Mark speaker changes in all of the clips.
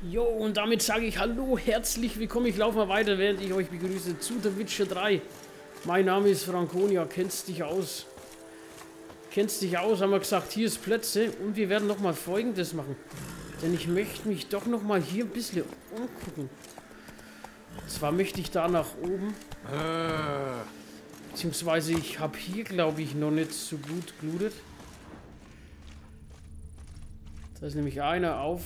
Speaker 1: Jo, und damit sage ich hallo, herzlich willkommen. Ich laufe mal weiter, während ich euch begrüße zu The Witcher 3. Mein Name ist Franconia, kennst dich aus. Kennst dich aus, haben wir gesagt, hier ist Plätze. Und wir werden nochmal Folgendes machen. Denn ich möchte mich doch nochmal hier ein bisschen umgucken. Und zwar möchte ich da nach oben. Beziehungsweise ich habe hier, glaube ich, noch nicht so gut gelootet. Da ist nämlich einer auf...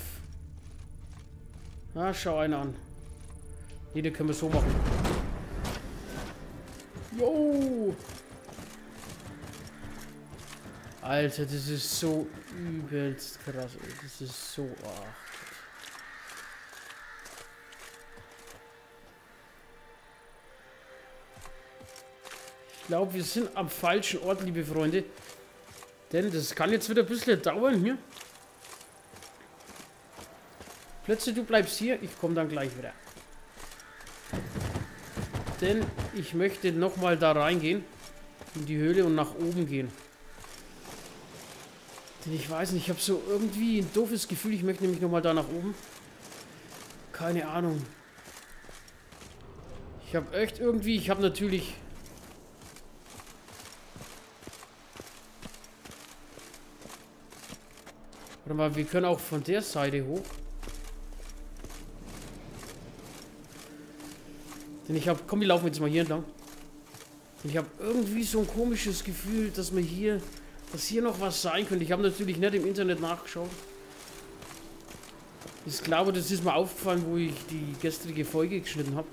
Speaker 1: Ah, schau einer an. Nee, den können wir so machen. Jo! Alter, das ist so übelst krass. Das ist so... Ach. Ich glaube, wir sind am falschen Ort, liebe Freunde. Denn das kann jetzt wieder ein bisschen dauern hier. Plötzlich, du bleibst hier, ich komme dann gleich wieder. Denn ich möchte nochmal da reingehen. In die Höhle und nach oben gehen. Denn ich weiß nicht, ich habe so irgendwie ein doofes Gefühl, ich möchte nämlich nochmal da nach oben. Keine Ahnung. Ich habe echt irgendwie, ich habe natürlich... Warte mal, wir können auch von der Seite hoch. Denn ich habe... Komm, wir laufen jetzt mal hier entlang. Denn ich habe irgendwie so ein komisches Gefühl, dass wir hier... Dass hier noch was sein könnte. Ich habe natürlich nicht im Internet nachgeschaut. Ich glaube, das ist mir aufgefallen, wo ich die gestrige Folge geschnitten habe.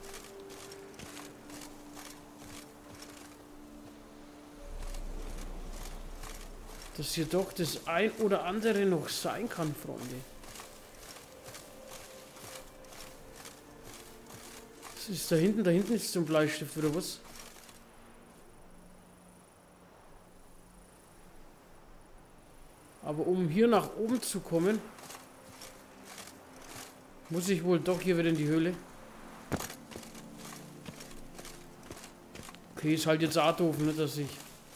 Speaker 1: Dass hier doch das ein oder andere noch sein kann, Freunde. Was ist da hinten? Da hinten ist so ein Bleistift oder was? Aber um hier nach oben zu kommen, muss ich wohl doch hier wieder in die Höhle. Okay, ist halt jetzt auch doof, ne, dass ich...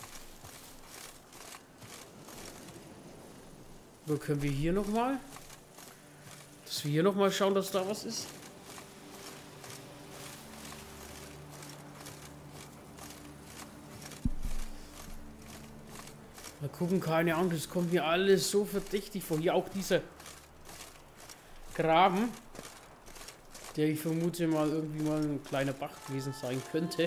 Speaker 1: Oder können wir hier nochmal? Dass wir hier nochmal schauen, dass da was ist? Mal gucken, keine Ahnung, das kommt mir alles so verdächtig vor. Hier auch dieser Graben, der ich vermute mal irgendwie mal ein kleiner Bach gewesen sein könnte.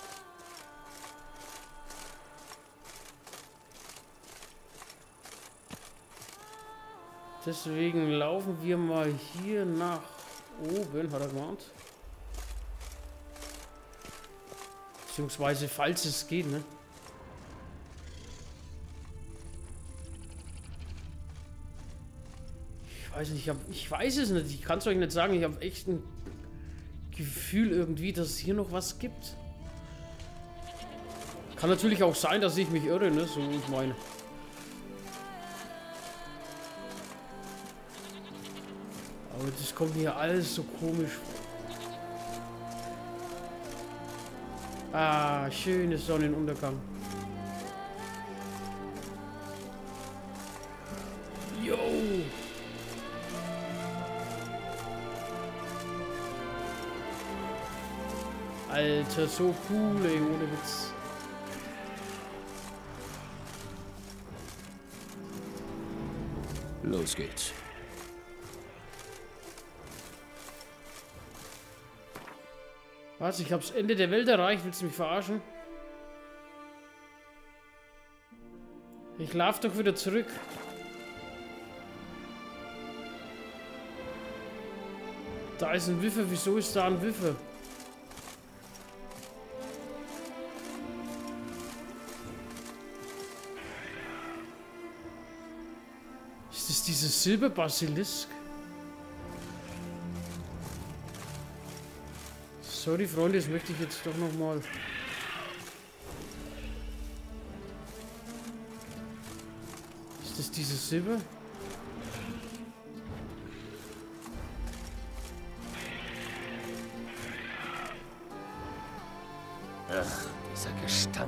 Speaker 1: Deswegen laufen wir mal hier nach oben, hat er gemeint. Beziehungsweise, falls es geht, ne? Ich weiß nicht, ich weiß es nicht, ich kann es euch nicht sagen, ich habe echt ein Gefühl irgendwie, dass es hier noch was gibt. Kann natürlich auch sein, dass ich mich irre, ne? So, ich meine. Aber das kommt mir alles so komisch vor. Ah, schönes Sonnenuntergang. Jo! Alter, so cool, ey, ohne Witz.
Speaker 2: Los geht's.
Speaker 1: Was? Ich hab's Ende der Welt erreicht. Willst du mich verarschen? Ich lauf doch wieder zurück. Da ist ein Wiffer. Wieso ist da ein Wiffer? Ist das dieses Silberbasilisk? Sorry, Freunde, das möchte ich jetzt doch noch mal. Ist das dieses Silber?
Speaker 2: Ach, dieser Gestank.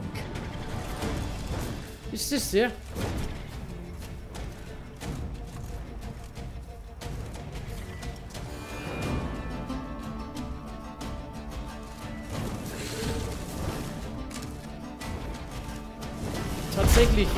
Speaker 1: Ist das der? tatsächlich.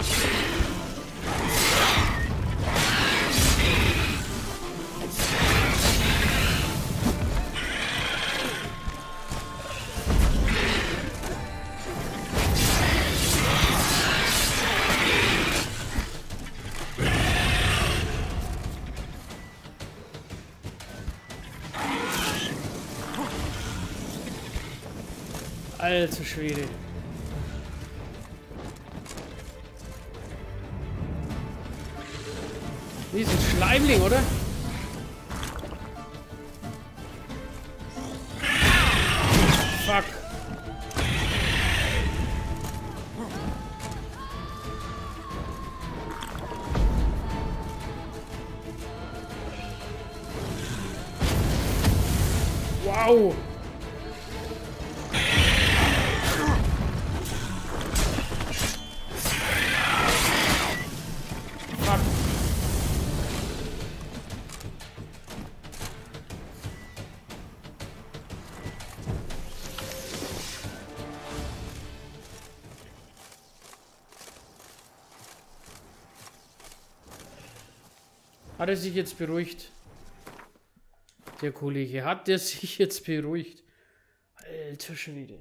Speaker 1: Alter Schwede. Nee, ist ein Schleimling, oder? Fuck. Wow. Hat er sich jetzt beruhigt? Der Kollege, hat der sich jetzt beruhigt? Alter Schwede.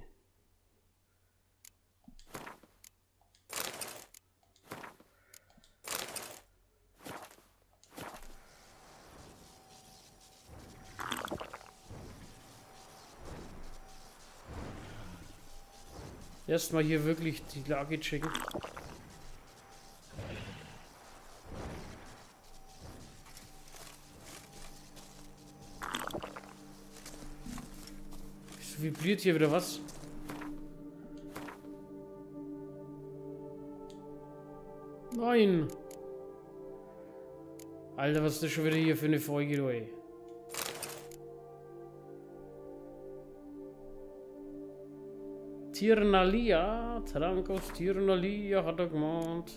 Speaker 1: Erstmal hier wirklich die Lage checken. Vibriert hier wieder was? Nein! Alter, was ist das schon wieder hier für eine Folge, du, ey? Tirnalia, Trank aus Tirnalia, hat er gemeint.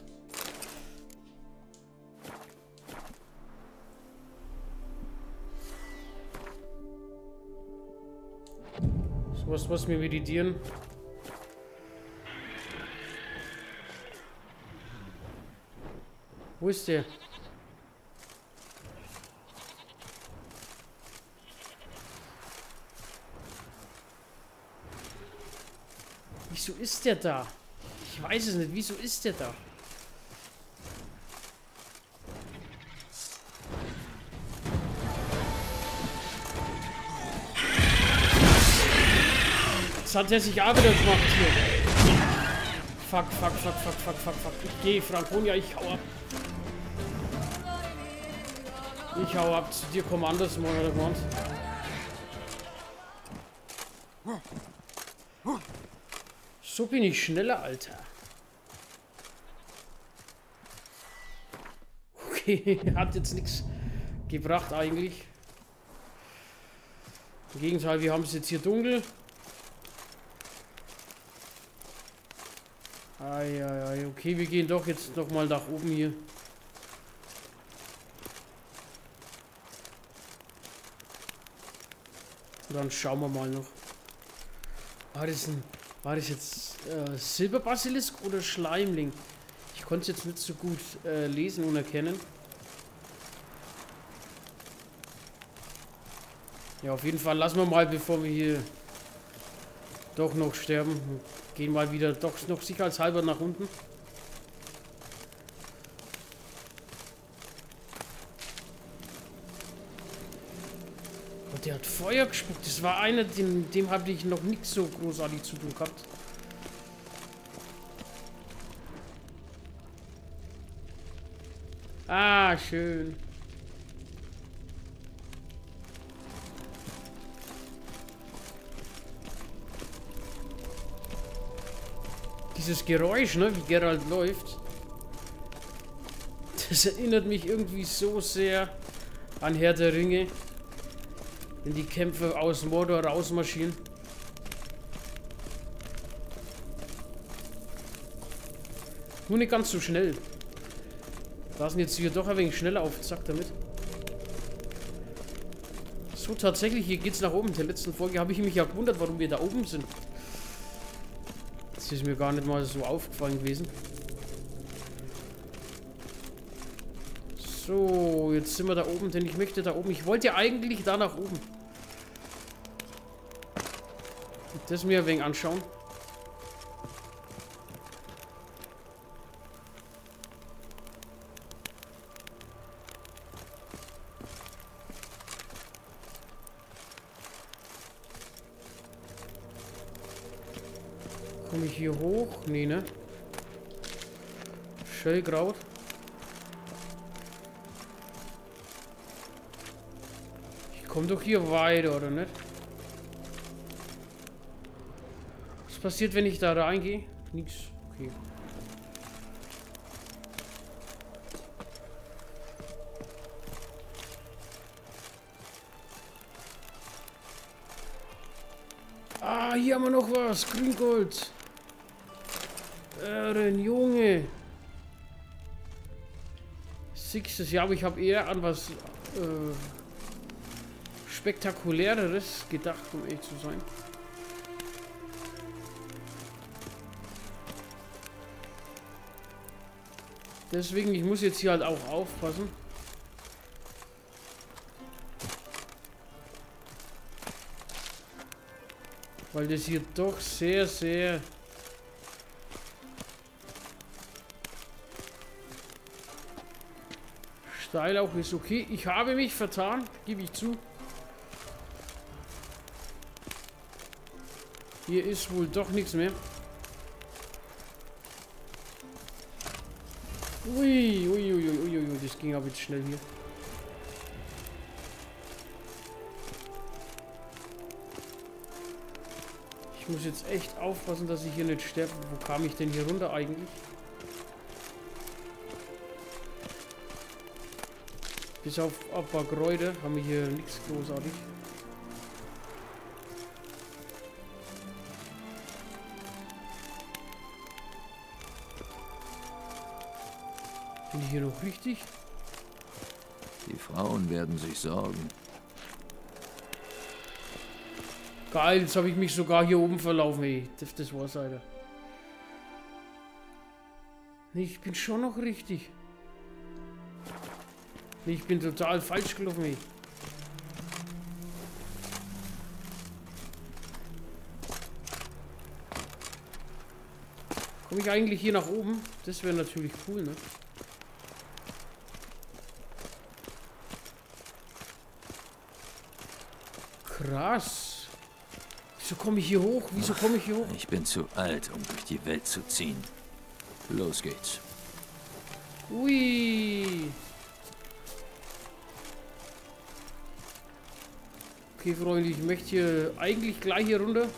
Speaker 1: Was muss mir meditieren? Wo ist der? Wieso ist der da? Ich weiß es nicht. Wieso ist der da? Hat er sich auch wieder gemacht hier. Fuck. Ich gehe, Franconia, ich hau ab. Ich hau ab. Zu dir komm anders, Mann, oder Mann. So bin ich schneller, Alter. Okay, hat jetzt nichts gebracht eigentlich. Im Gegenteil, wir haben es jetzt hier dunkel. Okay, wir gehen doch jetzt noch mal nach oben hier. Und dann schauen wir mal noch. War das jetzt Silberbasilisk oder Schleimling? Ich konnte es jetzt nicht so gut lesen und erkennen. Ja, auf jeden Fall lassen wir mal, bevor wir hier doch noch sterben. Gehen mal wieder doch noch sicherheitshalber nach unten. Und der hat Feuer gespuckt. Das war einer, dem habe ich noch nichts so großartig zu tun gehabt. Ah, schön. Dieses Geräusch, ne, wie Geralt läuft, das erinnert mich irgendwie so sehr an Herr der Ringe, wenn die Kämpfer aus Mordor rausmarschieren. Nur nicht ganz so schnell. Da sind jetzt hier doch ein wenig schneller auf den Sack damit. So, tatsächlich, hier geht's nach oben. In der letzten Folge habe ich mich ja gewundert, warum wir da oben sind. Das ist mir gar nicht mal so aufgefallen gewesen. So, jetzt sind wir da oben, denn ich möchte da oben. Ich wollte ja eigentlich da nach oben. Das mir ein wenig anschauen. Komme ich hier hoch? Nee, ne? Schellkraut. Ich komme doch hier weiter, oder nicht? Was passiert, wenn ich da reingehe? Nix. Okay. Ah, hier haben wir noch was. Grüngold. Junge. Sixes. Ja, aber ich habe eher an was Spektakuläreres gedacht, um ehrlich zu sein. Deswegen, ich muss jetzt hier halt auch aufpassen. Weil das hier doch sehr, sehr... steil auch ist. Okay, ich habe mich vertan, gebe ich zu. Hier ist wohl doch nichts mehr. Ui, ui, ui, ui, ui, das ging aber jetzt schnell hier. Ich muss jetzt echt aufpassen, dass ich hier nicht sterbe. Wo kam ich denn hier runter eigentlich? Bis auf ein paar Kräuter haben wir hier nichts großartig. Bin ich hier noch richtig?
Speaker 2: Die Frauen werden sich sorgen.
Speaker 1: Geil, jetzt habe ich mich sogar hier oben verlaufen. Ey, das war's, Alter. Nee, ich bin schon noch richtig. Nee, ich bin total falsch gelaufen, ey. Komme ich eigentlich hier nach oben? Das wäre natürlich cool, ne? Krass. Wieso komme ich hier hoch? Wieso komme ich hier hoch?
Speaker 2: Ich bin zu alt, um durch die Welt zu ziehen. Los geht's.
Speaker 1: Ui. Okay, Freunde, ich möchte hier eigentlich gleich hier runter.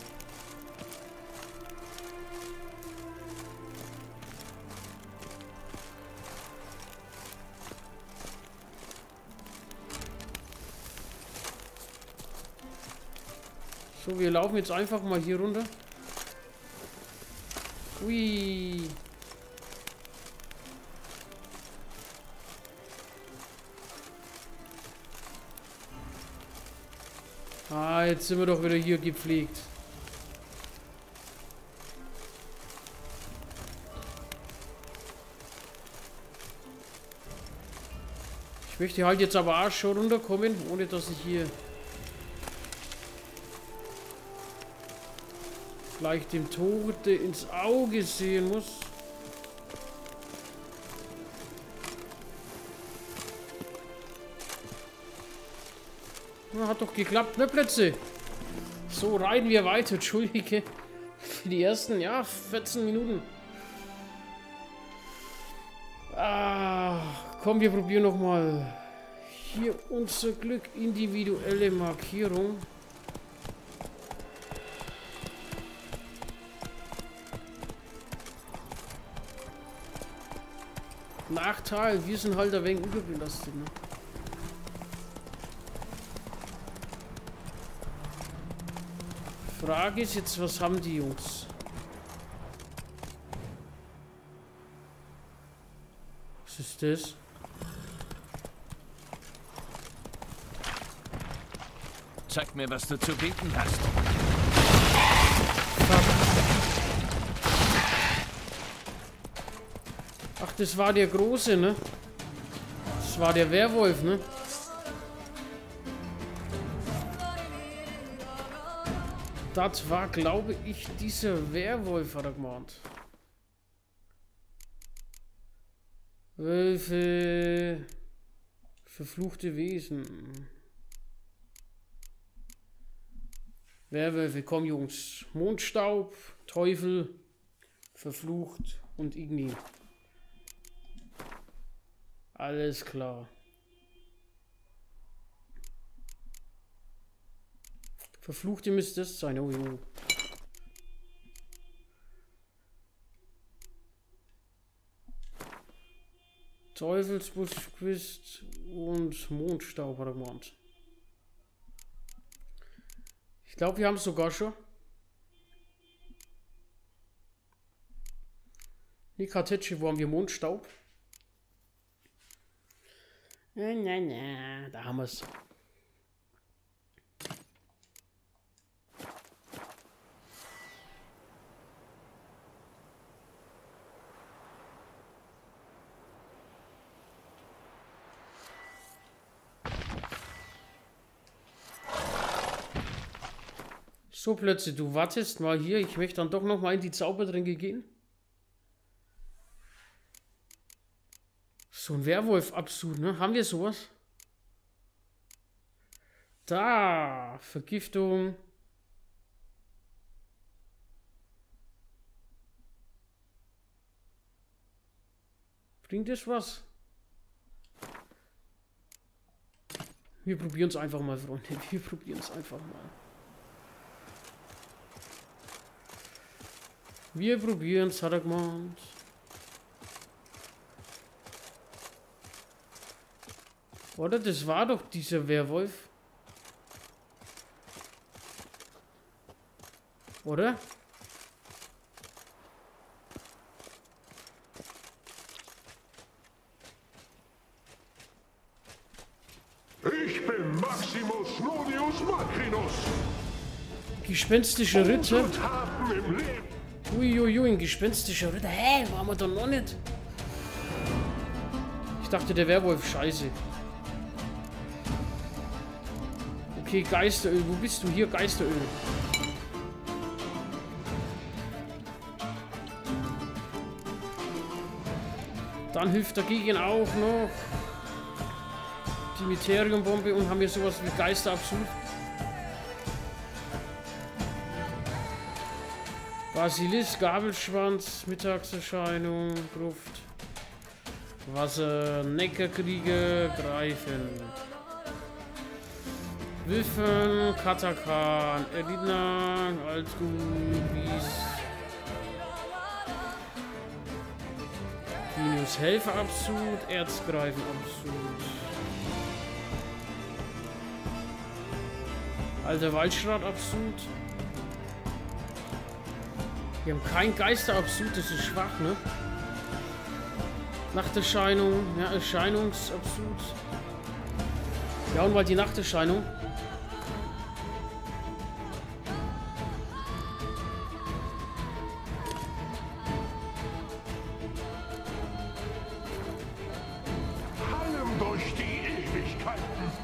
Speaker 1: So, wir laufen jetzt einfach mal hier runter. Ui. Ah, jetzt sind wir doch wieder hier gepflegt. Ich möchte halt jetzt aber auch schon runterkommen, ohne dass ich hier gleich dem Tode ins Auge sehen muss. Na, hat doch geklappt, ne Plätze? So, reiten wir weiter. Entschuldige für die ersten, ja, 14 Minuten. Ah, komm, wir probieren noch mal. Hier unser Glück, individuelle Markierung. Nachteil, wir sind halt ein wenig überbelastet, ne? Frage ist jetzt, was haben die Jungs? Was ist das?
Speaker 2: Zeig mir, was du zu bieten hast.
Speaker 1: Ach, das war der Große, ne? Das war der Werwolf, ne? Das war, glaube ich, dieser Werwolf, hat er gemeint. Wölfe. Verfluchte Wesen. Werwölfe, komm Jungs. Mondstaub, Teufel, verflucht und Igni. Alles klar. Verfluchte müsste das sein. Oh, jo. Teufelsbuschquist und Mondstaub hat er gemeint. Ich glaube, wir haben es sogar schon. Nikatetsche, wo haben wir Mondstaub? Na, da haben wir es. So, plötzlich, du wartest mal hier. Ich möchte dann doch noch mal in die Zaubertränke gehen. So ein Werwolf absolut, ne? Haben wir sowas? Da, Vergiftung. Bringt das was? Wir probieren es einfach mal, Freunde. Wir probieren es einfach mal. Wir probieren es, hat er gemeint. Oder? Das war doch dieser Werwolf. Oder?
Speaker 3: Ich bin Maximus Nonius Macrinus.
Speaker 1: Gespenstische Ritter.
Speaker 3: Und Taten im Leben.
Speaker 1: Uiuiui, ein gespenstischer Ritter. Hä, waren wir doch noch nicht? Ich dachte, der Werwolf, scheiße. Okay, Geisteröl. Wo bist du? Hier, Geisteröl. Dann hilft dagegen auch noch die Mysteriumbombe und haben wir sowas wie Geisterabsuch. Basilisk, Gabelschwanz, Mittagserscheinung, Gruft, Wasser, Neckarkriege, Greifen, Wiffen, Katakan, Erlidna, Altgulis, Venus Helferabsud, Erzgreifenabsud, Alter Waldschratabsud. Wir haben kein Geisterabsud, das ist schwach, ne? Nachterscheinung, ja, Erscheinungsabsud. Ja, und mal die Nachterscheinung.
Speaker 3: Hallen durch die Ewigkeiten.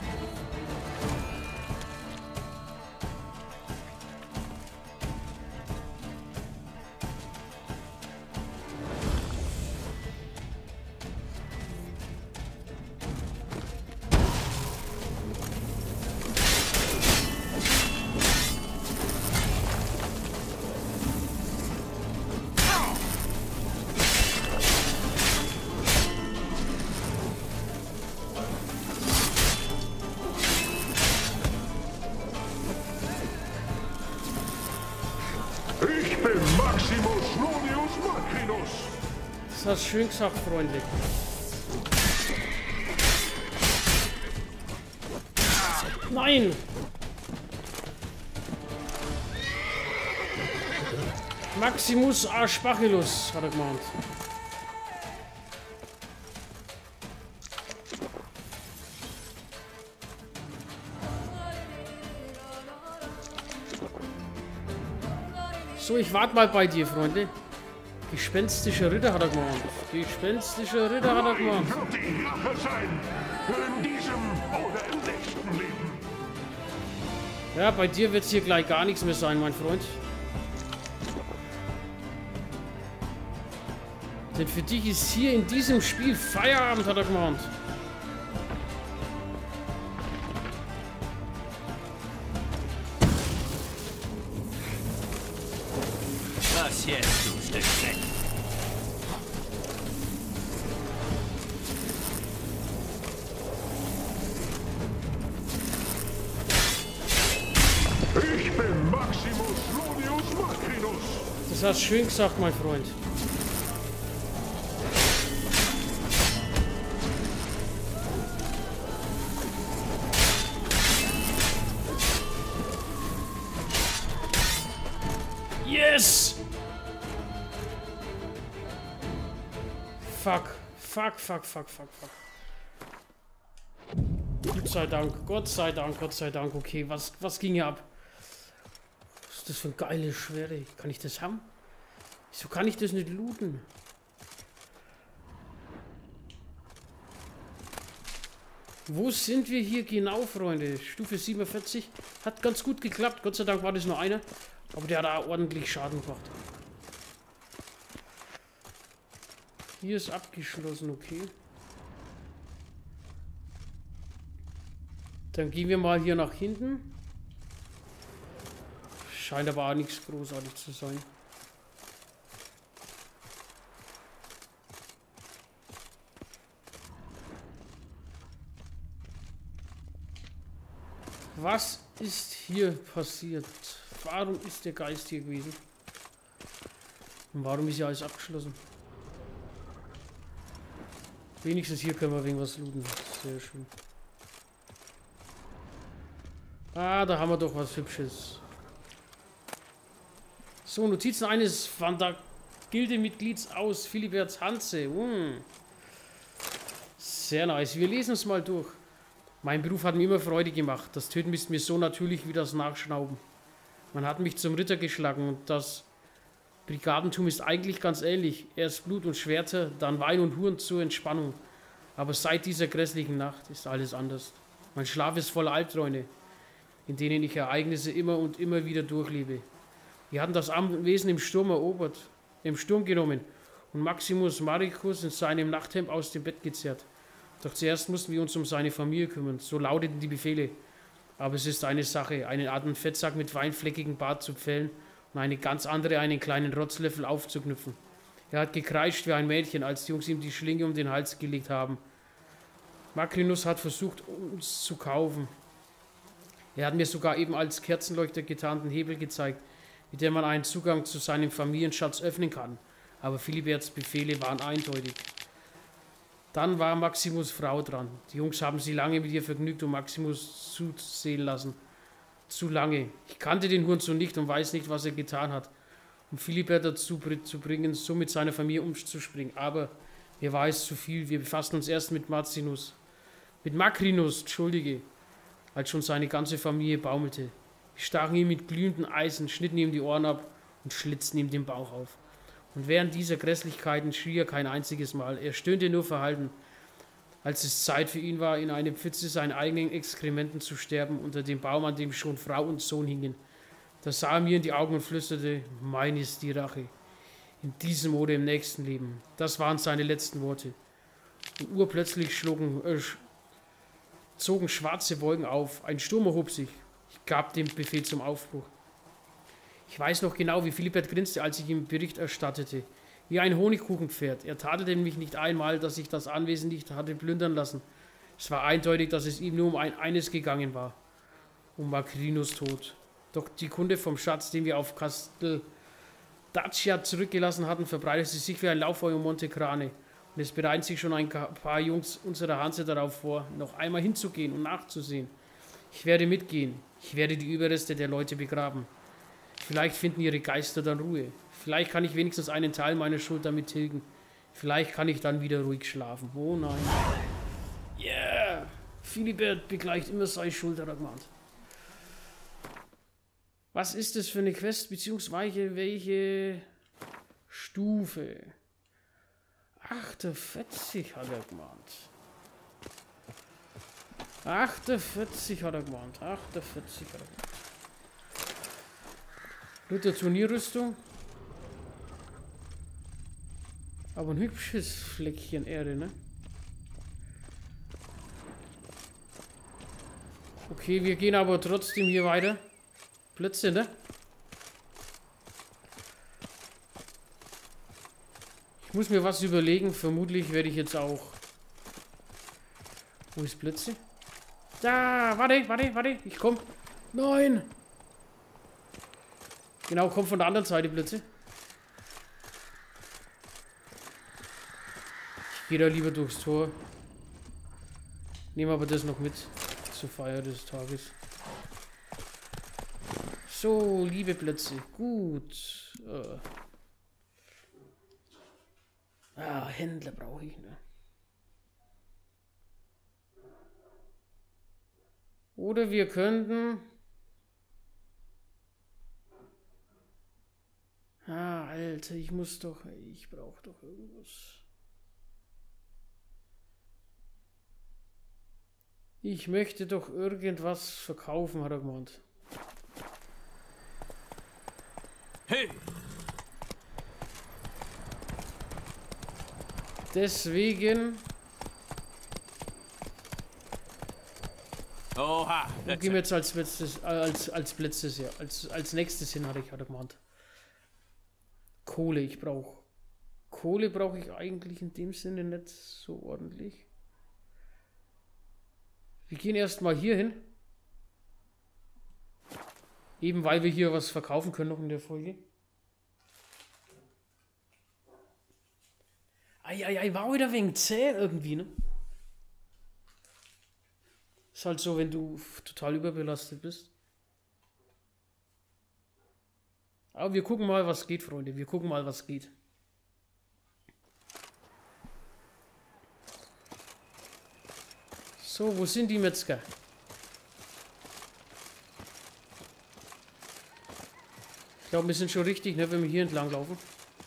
Speaker 3: Ich bin Maximus Nonius Macrinus.
Speaker 1: Das hast du schön gesagt, Freunde. Nein! Maximus Arspachilus, hat er gemeint. So, ich warte mal bei dir, Freunde. Gespenstischer Ritter hat er gemacht. Gespenstischer Ritter hat er gemacht.
Speaker 3: Wird die Rache sein. In diesem oder im nächsten Leben.
Speaker 1: Ja, bei dir wird es hier gleich gar nichts mehr sein, mein Freund. Denn für dich ist hier in diesem Spiel Feierabend, hat er gemacht.
Speaker 2: Was jetzt, du Stück Dreck?
Speaker 3: Ich bin Maximus Rodius Macrinus.
Speaker 1: Das hast du schön gesagt, mein Freund. Yes! Fuck. Fuck, fuck, fuck, fuck, fuck. Gott sei Dank, Gott sei Dank, Gott sei Dank. Okay, was ging hier ab? Was ist das für ein geiles Schwere? Kann ich das haben? Wieso kann ich das nicht looten? Wo sind wir hier genau, Freunde? Stufe 47. Hat ganz gut geklappt. Gott sei Dank war das nur einer. Aber der hat auch ordentlich Schaden gemacht. Hier ist abgeschlossen, okay. Dann gehen wir mal hier nach hinten. Scheint aber auch nichts großartig zu sein. Was ist hier passiert? Warum ist der Geist hier gewesen? Und warum ist hier alles abgeschlossen? Wenigstens hier können wir wegen was looten. Sehr schön. Ah, da haben wir doch was Hübsches. So, Notizen eines Van der Gilde-Mitglieds aus Philiberts Hanse. Sehr nice. Wir lesen es mal durch. Mein Beruf hat mir immer Freude gemacht. Das Töten ist mir so natürlich wie das Nachschnauben. Man hat mich zum Ritter geschlagen und das Brigadentum ist eigentlich ganz ähnlich. Erst Blut und Schwerter, dann Wein und Huren zur Entspannung. Aber seit dieser grässlichen Nacht ist alles anders. Mein Schlaf ist voller Albträume, in denen ich Ereignisse immer und immer wieder durchlebe. Wir hatten das Anwesen im Sturm erobert, im Sturm genommen und Maximus Maricus in seinem Nachthemd aus dem Bett gezerrt. Doch zuerst mussten wir uns um seine Familie kümmern, so lauteten die Befehle. Aber es ist eine Sache, einen alten Fettsack mit weinfleckigem Bart zu pfählen und eine ganz andere, einen kleinen Rotzlöffel aufzuknüpfen. Er hat gekreischt wie ein Mädchen, als die Jungs ihm die Schlinge um den Hals gelegt haben. Macrinus hat versucht, uns zu kaufen. Er hat mir sogar eben als Kerzenleuchter getarnten Hebel gezeigt, mit dem man einen Zugang zu seinem Familienschatz öffnen kann. Aber Philiberts Befehle waren eindeutig. Dann war Maximus' Frau dran. Die Jungs haben sie lange mit ihr vergnügt und Maximus zusehen lassen. Zu lange. Ich kannte den Hurensohn nicht und weiß nicht, was er getan hat, um Philibert dazu zu bringen, so mit seiner Familie umzuspringen. Aber mir war es zu viel. Wir befassten uns erst mit Macrinus, entschuldige, als schon seine ganze Familie baumelte. Wir stachen ihm mit glühenden Eisen, schnitten ihm die Ohren ab und schlitzten ihm den Bauch auf. Und während dieser Grässlichkeiten schrie er kein einziges Mal. Er stöhnte nur verhalten, als es Zeit für ihn war, in eine Pfütze seinen eigenen Exkrementen zu sterben, unter dem Baum, an dem schon Frau und Sohn hingen. Da sah er mir in die Augen und flüsterte, mein ist die Rache. In diesem oder im nächsten Leben. Das waren seine letzten Worte. Und urplötzlich zogen schwarze Wolken auf. Ein Sturm erhob sich. Ich gab den Befehl zum Aufbruch. Ich weiß noch genau, wie Philibert grinste, als ich ihm Bericht erstattete. Wie ein Honigkuchenpferd. Er tadelte mich nicht einmal, dass ich das Anwesen nicht hatte plündern lassen. Es war eindeutig, dass es ihm nur um eines gegangen war. Um Macrinus Tod. Doch die Kunde vom Schatz, den wir auf Castel Dacia zurückgelassen hatten, verbreitete sich wie ein Lauffeuer um Monte Crane. Und es bereiten sich schon ein paar Jungs unserer Hanse darauf vor, noch einmal hinzugehen und nachzusehen. Ich werde mitgehen. Ich werde die Überreste der Leute begraben. Vielleicht finden ihre Geister dann Ruhe. Vielleicht kann ich wenigstens einen Teil meiner Schuld damit tilgen. Vielleicht kann ich dann wieder ruhig schlafen. Oh nein. Yeah! Philibert begleicht immer seine Schuld, hat er gemeint. Was ist das für eine Quest, beziehungsweise welche Stufe. 48 hat er gemeint. 48 hat er gemeint. 48 hat er gemeint. Luther Turnierrüstung. Aber ein hübsches Fleckchen Erde, ne? Okay, wir gehen aber trotzdem hier weiter. Plätze, ne? Ich muss mir was überlegen. Vermutlich werde ich jetzt auch... Wo ist Plätze? Da, warte. Ich komm. Nein! Genau, komm von der anderen Seite, Plätze. Ich gehe da lieber durchs Tor. Nehme aber das noch mit zur Feier des Tages. So, liebe Plätze. Gut. Händler brauche ich, ne? Oder wir könnten... Alter, ich brauche doch irgendwas. Ich möchte doch irgendwas verkaufen, hat er gemeint.
Speaker 2: Hey!
Speaker 1: Deswegen...
Speaker 2: Oha!
Speaker 1: Wo gehen wir jetzt als letztes, als nächstes hin, hat er gemeint. Kohle, Kohle brauche ich eigentlich in dem Sinne nicht so ordentlich. Wir gehen erstmal hier hin. Eben weil wir hier was verkaufen können noch in der Folge. War wieder wegen zäh irgendwie, ne? Ist halt so, wenn du total überbelastet bist. Aber wir gucken mal, was geht, Freunde. Wir gucken mal, was geht. So, wo sind die Metzger? Ich glaube, wir sind schon richtig, ne, wenn wir hier entlang laufen.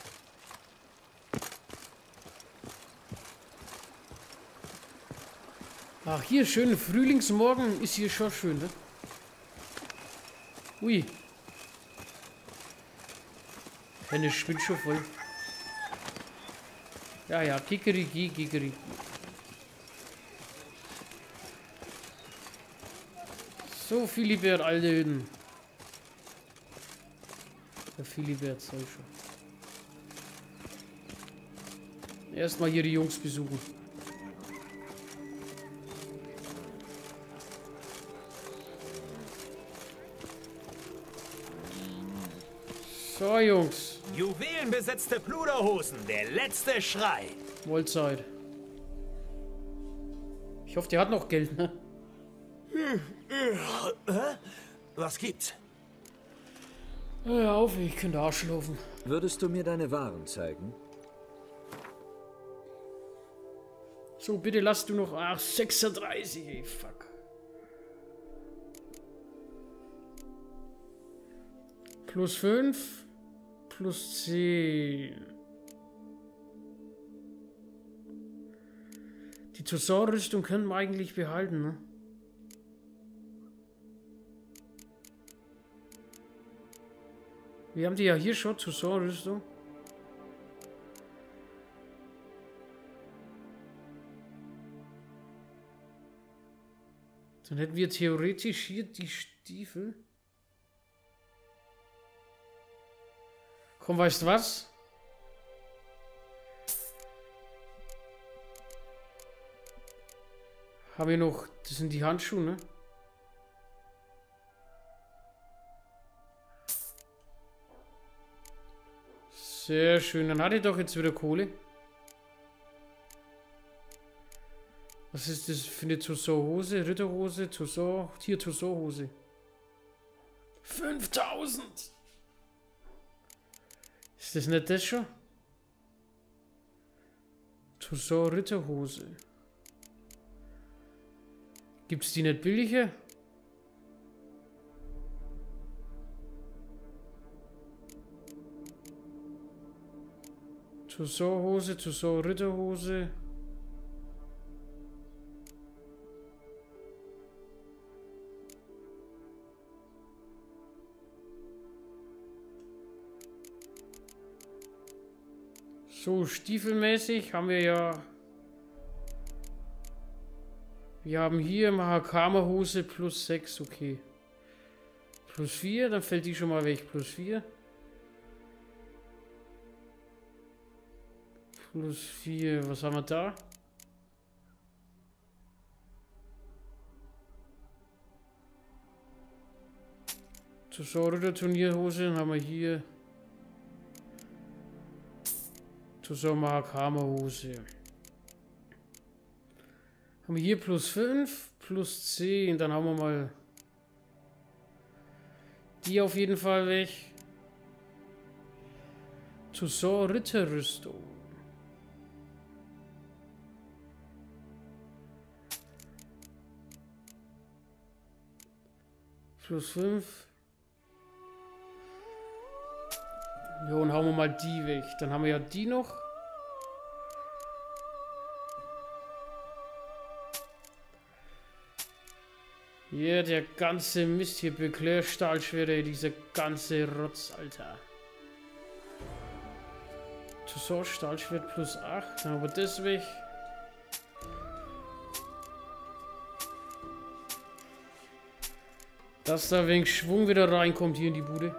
Speaker 1: Ach, hier schön Frühlingsmorgen ist hier schon schön, ne? Ui. Eine spinnt schon voll. Ja, Kikeriki. So, Philibert, alte Hüden. Der Philibert soll schon. Erstmal hier die Jungs besuchen. So, Jungs.
Speaker 4: Juwelenbesetzte Pluderhosen, der letzte Schrei.
Speaker 1: Wohlzeit. Ich hoffe, der hat noch Geld, ne?
Speaker 4: Was gibt's?
Speaker 1: Hör auf, ich könnte Arsch laufen.
Speaker 5: Würdest du mir deine Waren zeigen?
Speaker 1: So, bitte lass du noch... Ach, 36, ey, fuck. Plus 5. Plus 10. Die Tussauds-Rüstung können wir eigentlich behalten, ne? Wir haben die ja hier schon, Tussauds-Rüstung. Dann hätten wir theoretisch hier die Stiefel. Komm, weißt du was? Habe ich noch... Das sind die Handschuhe, ne? Sehr schön. Dann hatte ich doch jetzt wieder Kohle. Was ist das für eine Tussauds-Hose? Ritterhose, Tussauds... Hier, Tussauds-Hose. 5000! Ist das nicht das schon? Tussauds Ritterhose. Gibt's die nicht billiger? Tussauds-Hose, Tussauds-Ritterhose. So, stiefelmäßig haben wir ja... Wir haben hier Mahakama-Hose plus 6, okay. Plus 4, dann fällt die schon mal weg. Plus 4. Plus 4, was haben wir da? Tussauds-Ritter-Turnierhose, dann haben wir hier... Tussauds Mahakama-Hose. Haben wir hier plus 5, plus 10, dann haben wir mal die auf jeden Fall weg. Tussauds Ritterrüstung. Plus 5. Ja, und hauen wir mal die weg. Dann haben wir ja die noch. Hier, der ganze Mist hier. Beclair Stahlschwere, dieser ganze Rotz, Alter. Tussauds Stahlschwert plus 8. Dann haben wir das weg. Dass da wenig Schwung wieder reinkommt hier in die Bude.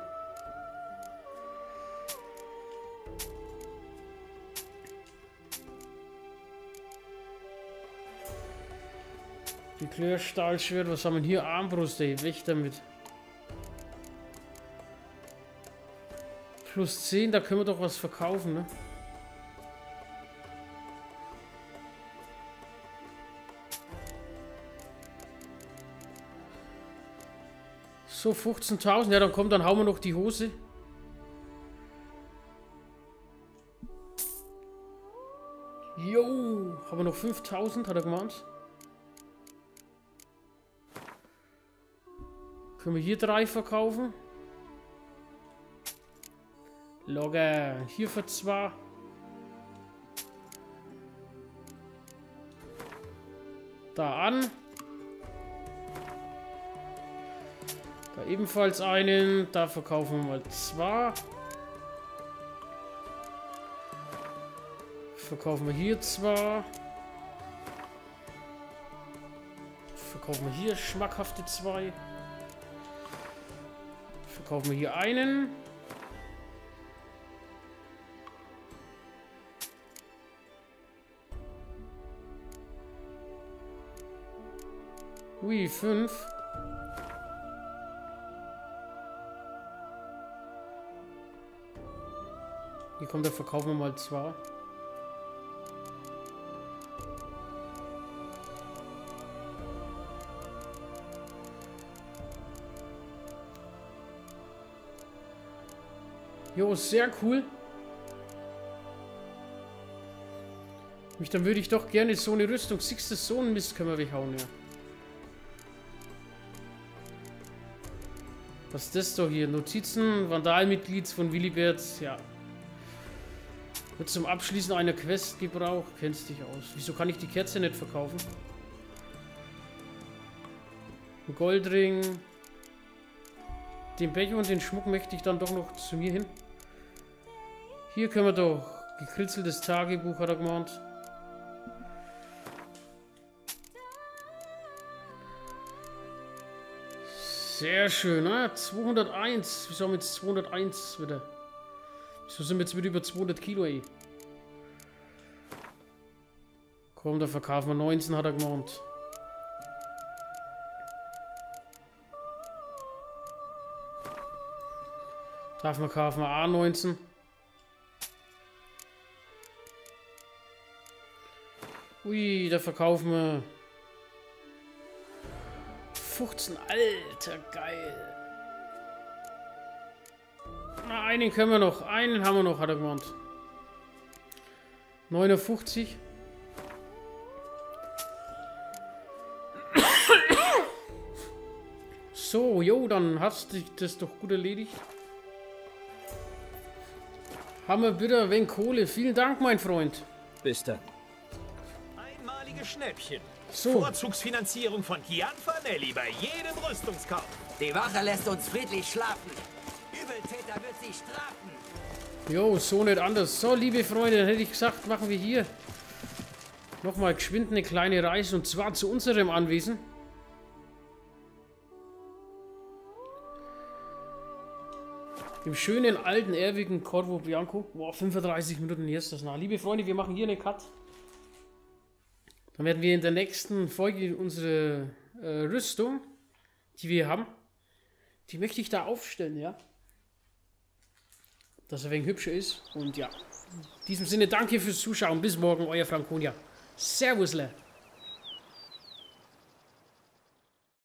Speaker 1: Beclair Stahlschwert, was haben wir hier? Armbrust, ey, weg damit. Plus 10, da können wir doch was verkaufen, ne? So, 15.000, ja, dann kommt, dann hauen wir noch die Hose. Jo, haben wir noch 5.000, hat er gemeint. Können wir hier 3 verkaufen? Logger. Hier für 2. Da an. Da ebenfalls einen. Da verkaufen wir mal 2. Verkaufen wir hier 2. Verkaufen wir hier schmackhafte 2. Verkaufen wir hier einen. Ui, 5. Hier kommt der, verkaufen wir mal 2. Jo, sehr cool. Dann würde ich doch gerne so eine Rüstung. Sixtes Sohn-Mist können wir weghauen, ja. Was ist das doch hier? Notizen, Vandalmitglieds von Willibert, ja. Wird zum Abschließen einer Quest gebraucht. Kennst dich aus. Wieso kann ich die Kerze nicht verkaufen? Ein Goldring. Den Becher und den Schmuck möchte ich dann doch noch zu mir hin. Hier können wir doch. Gekritzeltes Tagebuch, hat er gemeint. Sehr schön, ne? 201. Wieso haben wir jetzt 201 wieder? Wieso sind wir jetzt wieder über 200 Kilo, ey? Komm, da verkaufen wir 19, hat er gemeint. Darf man kaufen wir A19. Ui, da verkaufen wir 15. Alter, geil. Na, einen können wir noch. Einen haben wir noch, hat er gemeint. 59. So, jo, dann hast du das doch gut erledigt. Hammer bitte, wenn Kohle. Vielen Dank, mein Freund.
Speaker 5: Bis dann.
Speaker 4: Einmalige Schnäppchen.
Speaker 1: So.
Speaker 4: Vorzugsfinanzierung von Kian Fanelli bei jedem Rüstungskauf.
Speaker 6: Die Wache lässt uns friedlich schlafen. Übeltäter wird sie strafen.
Speaker 1: Jo, so nicht anders. So, liebe Freunde, dann hätte ich gesagt, machen wir hier nochmal geschwind eine kleine Reise. Und zwar zu unserem Anwesen. Im schönen, alten, ehrwürdigen Corvo Bianco. Boah, 35 Minuten, hier ist das nach. Liebe Freunde, wir machen hier einen Cut. Dann werden wir in der nächsten Folge unsere Rüstung, die wir haben, die möchte ich da aufstellen, ja. Dass er ein wenig hübscher ist. Und ja, in diesem Sinne danke fürs Zuschauen. Bis morgen, euer Franconia. Servusle.